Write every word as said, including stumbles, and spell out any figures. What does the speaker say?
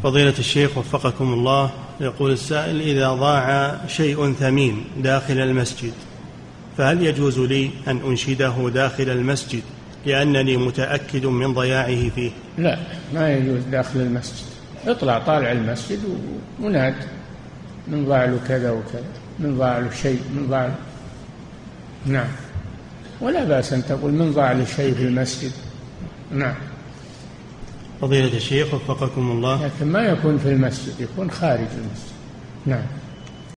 فضيلة الشيخ وفقكم الله، يقول السائل: إذا ضاع شيء ثمين داخل المسجد فهل يجوز لي أن أنشده داخل المسجد لأنني متأكد من ضياعه فيه؟ لا، ما يجوز داخل المسجد. اطلع طالع المسجد وناد: من ضاع له كذا وكذا، من ضاع له شيء، من ضاع له. نعم، ولا بأس أن تقول من ضاع له شيء في المسجد. نعم. فضيلة الشيخ وفقكم الله، لكن ما يكون في المسجد، يكون خارج المسجد. نعم.